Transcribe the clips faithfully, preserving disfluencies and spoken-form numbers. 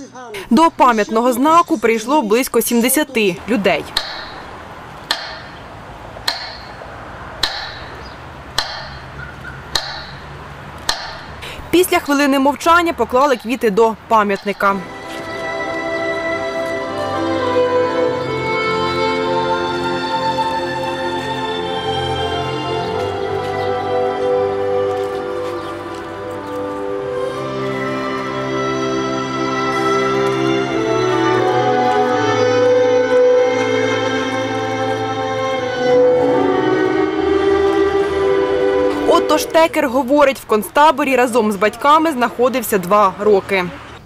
До пам'ятного знаку прийшло близько сімдесяти людей. Після хвилини мовчання поклали квіти до пам'ятника. Отто Штекер говорить, в концтаборі разом з батьками знаходився два роки.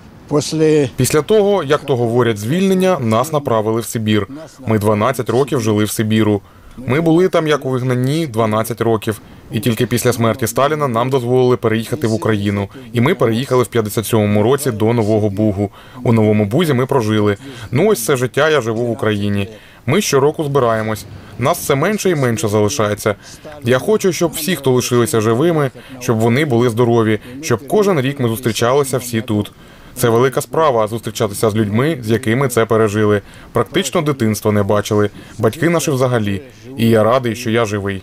Після того, як то говорять, звільнення, нас направили в Сибір. Ми дванадцять років жили в Сибіру. Ми були там, як у вигнанні, дванадцять років. І тільки після смерті Сталіна нам дозволили переїхати в Україну. І ми переїхали в п'ятдесят сьомому році до Нового Бугу. У Новому Бузі ми прожили. Ну ось все життя я живу в Україні. Ми щороку збираємось. Нас все менше і менше залишається. Я хочу, щоб всі, хто лишилися живими, щоб вони були здорові, щоб кожен рік ми зустрічалися всі тут. Це велика справа – зустрічатися з людьми, з якими це пережили. Практично дитинства не бачили. Батьки наші взагалі. І я радий, що я живий.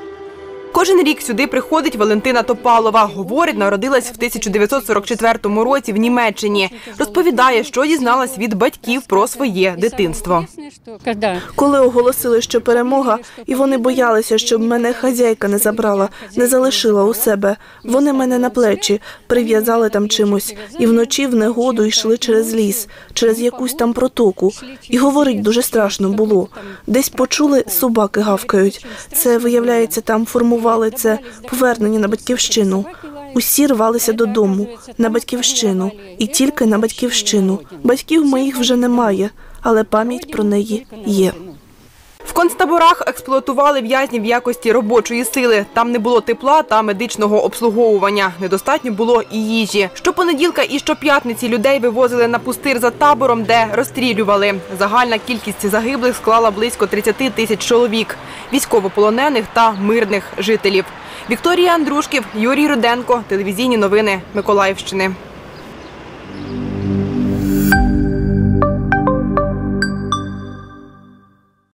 Кожен рік сюди приходить Валентина Топалова. Говорить, народилась в тисяча дев'ятсот сорок четвертому році в Німеччині. Розповідає, що дізналась від батьків про своє дитинство. Коли оголосили, що перемога, і вони боялися, щоб мене хазяйка не забрала, не залишила у себе. Вони мене на плечі прив'язали там чимось. І вночі в негоду йшли через ліс, через якусь там протоку. І говорить, дуже страшно було. Десь почули, собаки гавкають. Це, виявляється, там формували це повернення на батьківщину. Усі рвалися додому, на батьківщину. І тільки на батьківщину. Батьків моїх вже немає, але пам'ять про неї є. В концтаборах експлуатували в'язнів в якості робочої сили. Там не було тепла та медичного обслуговування. Недостатньо було і їжі. Щопонеділка і щоп'ятниці людей вивозили на пустир за табором, де розстрілювали. Загальна кількість загиблих склала близько тридцяти тисяч чоловік – військовополонених та мирних жителів. Вікторія Андрушків, Юрій Руденко. Телевізійні новини Миколаївщини.